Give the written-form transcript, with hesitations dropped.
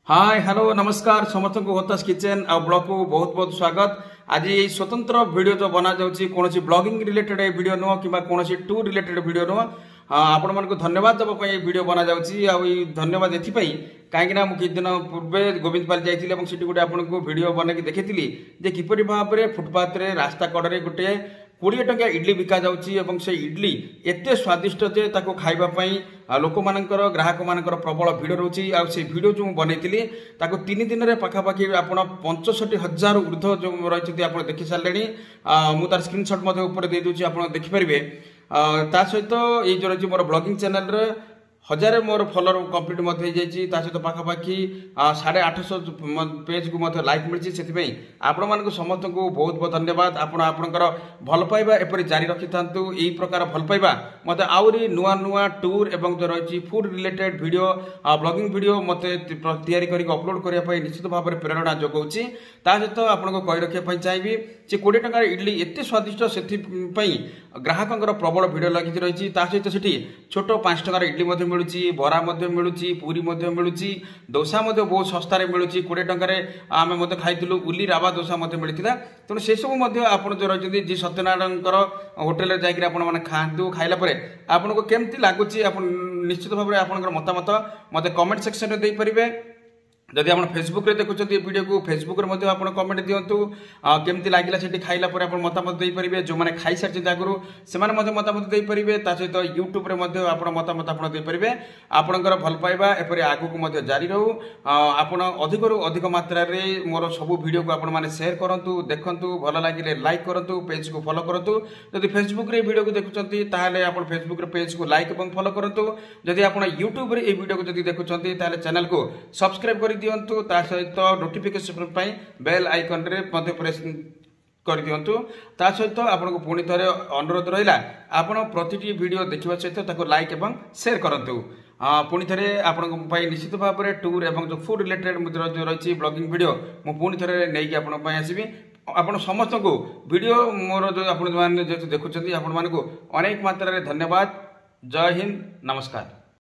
Hi hello नमस्कार समस्त को होतास किचन आ ब्लॉग को बहुत बहुत स्वागत। आज ये स्वतंत्र वीडियो जो बना जाउची कोनोसी ब्लॉगिंग रिलेटेड वीडियो नुह कि कोनोसी टूर रिलेटेड वीडियो नुह। आपण मन को धन्यवाद जब ये वीडियो बना जाउची आ धन्यवाद एथि पई काहेकि ना मु कि दिन पूर्वे गोविंदपाल जाइथिले एवं सिटी गोटे आपण को वीडियो बना के देखिथिली जे किपरि भाव रे फुटपाथ रे रास्ता कड़े गोटे 20 टंका इडली बिका जाउची एवं से इडली एते स्वादिष्ट जे ताको खाइबा पई लोक मानकर ग्राहक मानकर प्रबल भिड़ रोची आ से वीडियो जो बनैतिली ताको 3 दिन रे पाखापाखि आपण 65,000 ऊर्ध्व जो रहिथि आपण देखि सारलेनी। मु तार स्क्रीनशॉट मध्ये ऊपर दे दूची आपण देखि परिबे। ता सहित ए जो रहिछि मोर ब्लॉगिंग चैनल रे 1000 मोर फॉलोअर कंप्लीट मध्य जाइए सहित पाखापाखि 850 पेज को मध्य लाइक मिली से आपण मानक समस्त को बहुत बहुत धन्यवाद। आपणकर भल पाइबा एपरी जारी रखि थांतु। एई प्रकार भल पाइबा मते आउरी नुआ नुआ टूर एवं जो रही food related video blogging video मते तैयारी करिक अपलोड करिया पई निश्चित भाव में प्रेरणा जोगाउची। ता सहित आपनको कहि रखिया पई चाहिबी जे 20 टंका इडली एते स्वादिष्ट सेथि पई ग्राहकंकर प्रबल भिड़ लागि रही। ता सहित सेठी छोट 5 टंका इडली मध्य मिलुची, बरा मध्य मिलुची, पूरी मध्य मिलुची, डोसा मध्य बहुत सस्ता रे मिलुची। 20 टंका रे आमे मध्य खाइतिलु उली रावा डोसा मध्य मिलिथिला। तनो से सब मध्य आपण जो रहिजंती जी सत्यनारायणकर होटल रे जाइकरी आपण माने खांतु खाइला परे आपनको केमती लागुची आपण निश्चित भाव में आपनकर मतामत मते कमेंट सेक्शन रे देई परिबे। जदि आप फेसबुक रे देखुं वीडियो को फेसबुक रे आप कमेंट दिंतु केमती लगिला से खाइला पर आप मतामत दे पारे। जो मैंने खाई सारी आगु से मतामत दे पारे। सहित यूट्यूब रे आप मतामत आप दे पारे। आपणकर भल पाइबा एपरी आगु को जारी रहू। आपण अधिक अधिक मात्रा रे मोर सब वीडियो को आपण माने शेयर करंतु, देखंतु, भल लागिले लाइक करंतु, पेज को फॉलो करंतु। जदि फेसबुक रे वीडियो को देखुचंती ताहाले आपण फेसबुक रे पेज को लाइक एवं फॉलो करंतु। जदि आपण यूट्यूब रे ए वीडियो को जदि देखुचंती ताहाले चैनल को सब्सक्राइब कर दियंतु। ता सहित नोटिफिकेशन पई बेल आइकन रे मध्ये प्रेस कर दियंतु। ता सहित आपनको पुणी थरे अनुरोध रहिला आपण प्रतिटी वीडियो देखिबा सहित ताको लाइक एवं शेयर करंतु। पुणी थरे आपनको पई निश्चित भाव में टूर एवं जो फूड रिलेटेड मुद्रा जो रही ब्लॉगिंग वीडियो मु पुणी थरे नेकी आपण पई आसीबी। आपण समस्त को वीडियो मोर जो आपण माने जे देखुचंती आपण मानको अनेक मात्रा रे धन्यवाद। जय हिंद, नमस्कार।